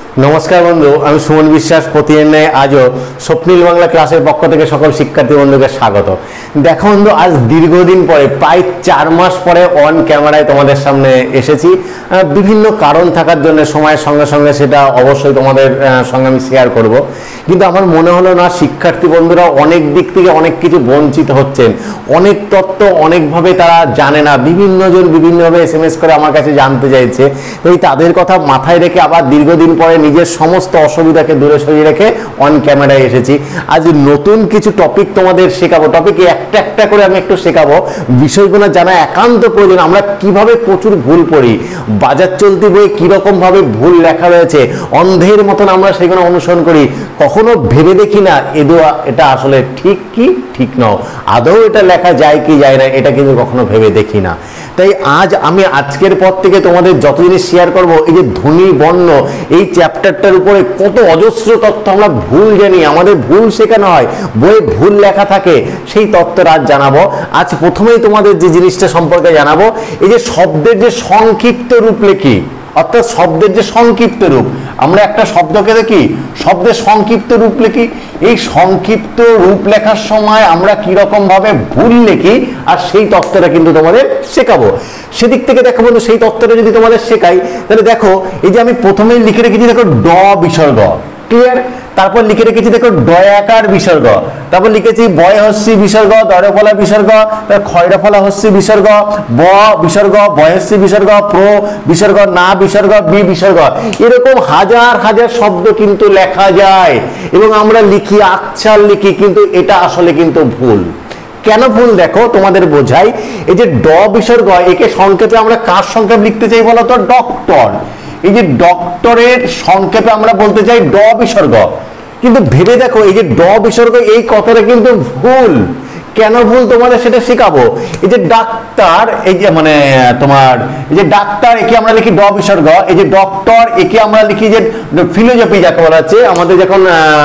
নমস্কার বন্ধু, আমি সুমন বিশ্বাস। প্রতিদিন আজও স্বপ্নিল বাংলা ক্লাসের পক্ষ থেকে সকল শিক্ষার্থী বন্ধুকে স্বাগত। দেখো বন্ধু, আজ দীর্ঘদিন পরে প্রায় 4 মাস পরে অন ক্যামেরায় তোমাদের সামনে এসেছি। বিভিন্ন কারণ থাকার জন্য সময়ের সঙ্গে সঙ্গে সেটা অবশ্যই তোমাদের সঙ্গে আমি শেয়ার করব। কিন্তু আমার মনে হলো না, শিক্ষার্থী বন্ধুরা অনেক দিক থেকে অনেক কিছু বঞ্চিত হচ্ছেন, অনেক তথ্য অনেকভাবে তারা জানে না, বিভিন্নজন বিভিন্নভাবে SMS করে আমার কাছে জানতে চাইছে। এই তাদের কথা মাথায় রেখে আবার দীর্ঘদিন পরে নিজের সমস্ত অসুবিধাকে দূরে সরিয়ে রেখে অন ক্যামেরায় এসেছি। আজ নতুন কিছু টপিক তোমাদের শেখাবো, টপিকে একটা একটা করে আমি একটু শেখাবো। বিষয়গুলো জানা একান্ত প্রয়োজন। আমরা কিভাবে প্রচুর ভুল পড়ি, বাজার চলতি বইয়ে কিরকম ভাবে ভুল লেখা রয়েছে, অন্ধের মতন আমরা সেগুলো অনুসরণ করি, কখনো ভেবে দেখি না এটা আসলে ঠিক কি ঠিক নয়, আদৌ এটা লেখা যায় কি যায় না, এটা কিন্তু কখনো ভেবে দেখি না। তাই আজ আমি আজকের পর থেকে তোমাদের যত জিনিস শেয়ার করব, এই যে ধ্বনি বর্ণ এই চ্যাপ্টারটার উপরে কত অজস্র তথ্য আমরা ভুল জানি, আমাদের ভুল শেখানো হয়, বইয়ে ভুল লেখা থাকে, সেই তথ্যটা আজ জানাবো। আজ প্রথমেই তোমাদের যে জিনিসটা সম্পর্কে জানাবো, এই যে শব্দের যে সংক্ষিপ্ত রূপ লেখি, অর্থাৎ শব্দের যে সংক্ষিপ্ত রূপ, আমরা একটা শব্দকে দেখি শব্দের সংক্ষিপ্ত রূপ লিখি, এই সংক্ষিপ্ত রূপ লেখার সময় আমরা কিরকম ভাবে ভুল লিখি আর সেই তথ্যটা কিন্তু তোমাদের শেখাবো। সেদিক থেকে দেখো বন্ধু, সেই তথ্যটা যদি তোমাদের শেখাই, তাহলে দেখো এই যে আমি প্রথমেই লিখে রেখেছি, দেখো ড বিসর্গ, ক্লিয়ার। তারপর লিখে রেখেছি দেখো ডয়াকার বিসর্গ, তারপর লিখেছি বয় হস্যি বিসর্গ, দয়রফলা বিসর্গ, তারপর খয়রফলা হস্যি বিসর্গ, ব বিসর্গ, বয়স্যি বিসর্গ, প্র বিসর্গ, না বিসর্গ, বি বিসর্গ। এরকম হাজার হাজার শব্দ কিন্তু লেখা যায় এবং আমরা লিখি, আকছার লিখি, কিন্তু এটা আসলে কিন্তু ভুল। কেন ভুল দেখো তোমাদের বোঝাই। এই যে ড বিসর্গ, একে সংক্ষেপে আমরা কার সংক্ষেপ লিখতে চাই বলো তো? ডক্টর। এই যে ডক্টরের সংক্ষেপে আমরা বলতে চাই ড বিসর্গ, কিন্তু ভেবে দেখো এই যে ড বিসর্গ এই কথাটা কিন্তু ভুল। কেন ভুল তোমাদের সেটা শেখাবো। এই যে ডাক্তার, এই যে মানে তোমার এই যে ডাক্তার, একে আমরা লিখি ড বিসর্গ। এই যে ডক্টর, একে আমরা লিখি যে ফিলোজফি যাকে বলা হচ্ছে, আমাদের যখন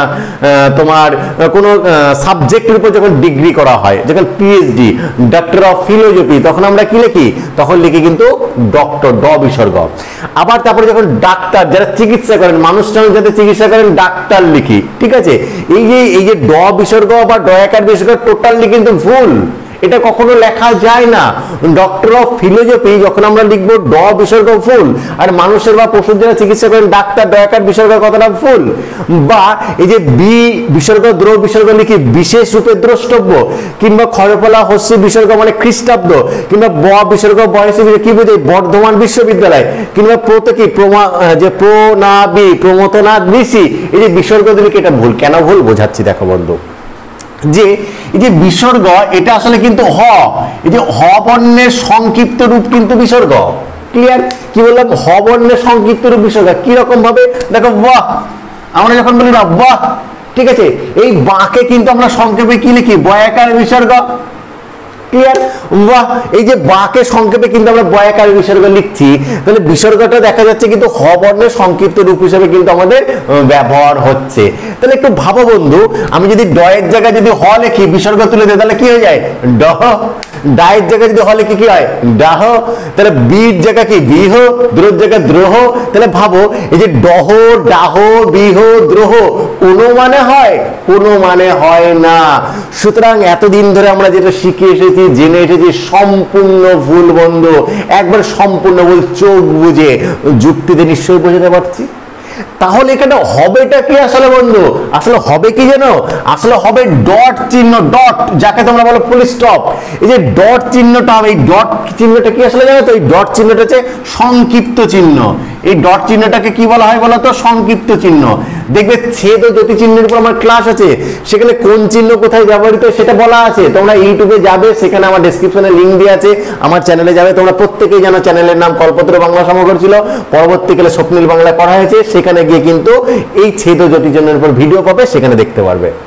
তোমার কোনো সাবজেক্টের উপর যখন ডিগ্রি করা হয়, যখন PhD, ডক্টর অফ ফিলোজফি, তখন আমরা কি লিখি? তখন লিখি কিন্তু ডক্টর, ড বিসর্গ। আবার তারপরে যখন ডাক্তার, যারা চিকিৎসা করেন, মানুষ যাতে চিকিৎসা করেন, ডাক্তার লিখি, ঠিক আছে। এই যে ড বিসর্গ বা ডয়াকার বিসর্গ টোটালি কিন্তু ভুল, এটা কখনো লেখা যায় না। ডক্টর অফ ফিলোজফি যখন আমরা লিখবো, ড বিসর্গ ফুল, আর মানুষের বা পশুর যারা চিকিৎসা করেন, ডাক্তার, ডয়াকার বিসর্গ কথাটা ফুল। বা এই যে বি বিসর্গ দ্র বিসর্গ লিখি বিশেষ রূপে দ্রষ্টব্য, কিংবা খরফলা হস্যি বিসর্গ মানে খ্রিস্টাব্দ, কিংবা ব বিসর্গ বয়সী কি বোঝায়? বর্ধমান বিশ্ববিদ্যালয়, কিংবা প্রতে কি যে প্রনাবি প্রমথনাথ ঋষি, এই যে বিসর্গ দিলে এটা ভুল। কেন ভুল বোঝাচ্ছি দেখো বন্ধু, যে এই যে বিসর্গ এটা আসলে কিন্তু এই যে হ বর্ণের সংক্ষিপ্ত রূপ কিন্তু বিসর্গ, ক্লিয়ার। কি বললাম? হ বর্ণের সংক্ষিপ্ত রূপ বিসর্গ। কিরকম ভাবে দেখো, বাহ, আমরা যখন বলি না বাহ, ঠিক আছে, এই বাকে কিন্তু আমরা সংক্ষেপে কি লিখি? বয়াকার বিসর্গ, ক্লিয়ার। বাহ, এই যে বাকে সংক্ষেপে কিন্তু আমরা বয়াকার বিসর্গ লিখছি, তাহলে বিসর্গটা দেখা যাচ্ছে কিন্তু হ বর্ণের সংক্ষিপ্ত রূপ হিসেবে কিন্তু আমাদের ব্যবহার হচ্ছে। তাহলে একটু ভাবো বন্ধু, আমি যদি ড এর জায়গায় যদি হ লিখি, বিসর্গ তুলে দেয়, তাহলে কি হয়ে যায়? ডহ। ডায়ের জায়গায় যদি হ লিখি কি হয়? ডাহ। তাহলে বির জায়গা কি? বিহ। দ্রোর জায়গায় দ্রোহ। তাহলে ভাবো, এই যে ডহ, ডাহ, বিহ, দ্রোহ কোনো মানে হয়? কোনো মানে হয় না। সুতরাং এতদিন ধরে আমরা যেটা শিখে এসেছি, জেনে এসেছি, সম্পূর্ণ ভুল বন্ধু, একবার সম্পূর্ণ ভুল। চোখ বুঝে যুক্তিতে নিশ্চয়ই বোঝাতে পারছি। তাহলে এখানে হবেটা কি আসলে বন্ধু? আসলে হবে কি জানো? আসলে হবে ডট চিহ্ন, ডট যাকে তোমরা বলো ফুল স্টপ। এই যে ডট চিহ্নটা, এই ডট চিহ্নটা কি আসলে জানো তো? এই ডট চিহ্নটা হচ্ছে সংক্ষিপ্ত চিহ্ন। এই ডট চিহ্নটাকে কি বলা হয় বলো তো? সংক্ষিপ্ত চিহ্ন। দেখবে ছেদ ও জ্যোতি চিহ্নের উপর আমার ক্লাস আছে, সেখানে কোন চিহ্ন কোথায় ব্যবহৃত সেটা বলা আছে। তোমরা ইউটিউবে যাবে, সেখানে আমার ডেসক্রিপশনে লিঙ্ক দিয়ে আছে, আমার চ্যানেলে যাবে। তোমরা প্রত্যেকেই জানো চ্যানেলের নাম কল্পতরু বাংলা সমগ্র ছিল, পরবর্তীকালে স্বপ্নিল বাংলা করা হয়েছে। সেখানে গিয়ে কিন্তু এই ছেদ ও জ্যোতি চিহ্নের উপর ভিডিও পাবে, সেখানে দেখতে পারবে।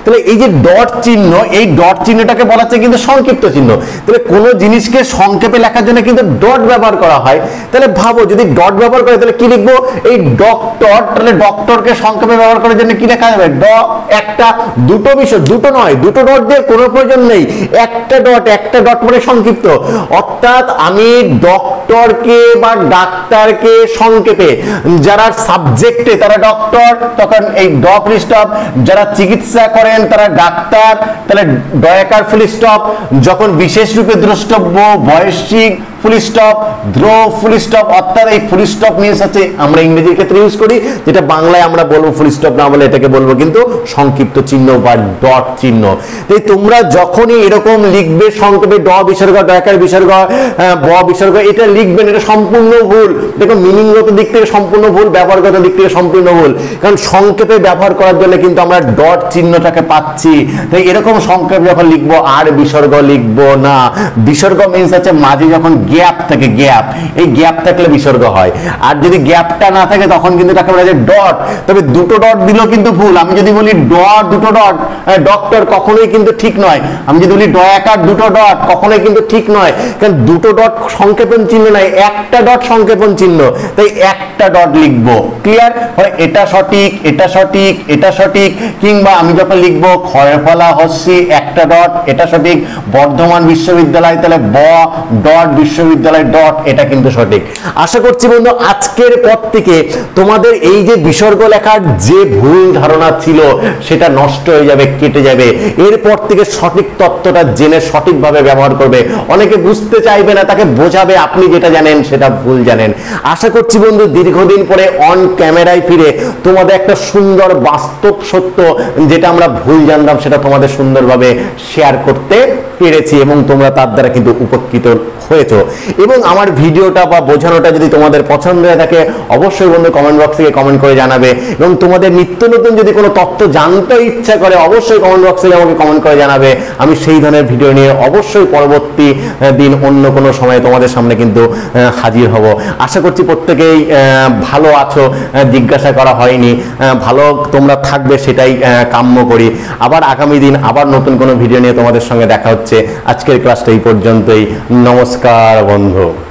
তাহলে এই যে ডট চিহ্ন, এই ডট চিহ্নটাকে বলা হচ্ছে কিন্তু সংক্ষিপ্ত চিহ্ন। তাহলে কোনো জিনিসকে সংক্ষেপে লেখার জন্য কিন্তু ডট ব্যবহার করা হয়। তাহলে ভাবো যদি ডট ব্যবহার করে তাহলে কি লিখবো, এই ডক্টর, তাহলে ডক্টরকে সংক্ষেপে ব্যবহার করার জন্য কি লেখা যাবে, একটা, দুটো বিষয়, দুটো নয়, দুটো ডট দিয়ে কোনো প্রয়োজন নেই, একটা ডট মানে সংক্ষিপ্ত। অর্থাৎ আমি ডক্টরকে বা ডাক্তারকে সংক্ষেপে, যারা সাবজেক্টে তারা ডক্টর, তখন এই ড ফুল স্টপ, যারা চিকিৎসা করেন তারা ডাক্তার, তাহলে ডয়াকার ফুল স্টপ, যখন বিশেষ রূপে দ্রষ্টব্য বয়সিক ফুল স্টপ, দ্র ফুল স্টপ। অর্থাৎ এই ফুল স্টপ মিনস হচ্ছে আমরা ইংরেজির ক্ষেত্রে ইউজ করি, যেটা বাংলায় আমরা বলবো ফুল স্টপ না বলে এটাকে বলবো কিন্তু সংক্ষিপ্ত চিহ্ন বা ডট চিহ্ন। তাই তোমরা যখনই এরকম লিখবে সংক্ষেপে ড বিসর্গ, ডয়াকার বিসর্গ, ব বিসর্গ, এটা লিখবেন, এটা সম্পূর্ণ ভুল। দেখো মিনিংগত দিক থেকে সম্পূর্ণ ভুল, ব্যবহারগত দিক থেকে সম্পূর্ণ ভুল, কারণ সংক্ষেপে ব্যবহার করার জন্য কিন্তু আমরা ডট চিহ্নটাকে পাচ্ছি। তাই এরকম সংক্ষেপ যখন লিখবো আর বিসর্গ লিখবো না। বিসর্গ মিনস হচ্ছে মাঝে যখন গ্যাপ থাকে, গ্যাপ, এই গ্যাপ থাকলে বিসর্গ হয়। আর যদি গ্যাপটা না থাকে তখন কিন্তু তাকে বলা যায় ডট। তবে দুটো ডট দিলেও কিন্তু ভুল। আমি যদি বলি ডট দুটো ডট, ডক্টর, কখনোই কিন্তু ঠিক নয়। আমি যদি বলি ডয়াকার দুটো ডট, কখনোই কিন্তু ঠিক নয়, কারণ দুটো ডট সংক্ষেপণ চিহ্ন নয়, একটা ডট সংক্ষেপণ চিহ্ন। তাই একটা ডট লিখবো। ক্লিয়ার? এটা সঠিক, এটা সঠিক, এটা সঠিক। কিংবা আমি যখন লিখবো খয়রফলা হস্যি একটা ডট, এটা সঠিক। বর্ধমান বিশ্ববিদ্যালয়, তাহলে ব ডট বিশ্ববিদ্যালয় ডট, এটা কিন্তু সঠিক। আশা করছি বন্ধু আজকের পর থেকে তোমাদের এই যে বিসর্গ লেখার যে ভুল ধারণা ছিল সেটা নষ্ট হয়ে যাবে, কেটে যাবে। এরপর থেকে সঠিক তথ্যটা জেনে সঠিকভাবে ব্যবহার করবে। অনেকে বুঝতে চাইবে না, তাকে বোঝাবে আপনি যেটা জানেন সেটা ভুল জানেন। আশা করছি বন্ধু দীর্ঘদিন পরে অন ক্যামেরায় ফিরে তোমাদের একটা সুন্দর বাস্তব সত্য, যেটা আমরা ভুল জানতাম সেটা তোমাদের সুন্দরভাবে শেয়ার করতে পেরেছি এবং তোমরা তার দ্বারা কিন্তু উপকৃত হয়েছো। এবং আমার ভিডিওটা বা বোঝানোটা যদি তোমাদের পছন্দ হয়ে থাকে অবশ্যই বন্ধু কমেন্ট বক্সে কমেন্ট করে জানাবে। এবং তোমাদের নিত্য নতুন যদি কোনো তথ্য জানতে ইচ্ছা করে অবশ্যই কমেন্ট বক্সে আমাকে কমেন্ট করে জানাবে। আমি সেই ধরনের ভিডিও নিয়ে অবশ্যই পরবর্তী দিন অন্য কোনো সময় তোমাদের সামনে কিন্তু হাজির হব। আশা করছি প্রত্যেকেই ভালো আছো, জিজ্ঞাসা করা হয়নি, ভালো তোমরা থাকবে সেটাই কাম্য করি। আবার আগামী দিন আবার নতুন কোনো ভিডিও নিয়ে তোমাদের সঙ্গে দেখা হচ্ছে। আজকের ক্লাসটা এই পর্যন্তই। নমস্কার বন্ধু।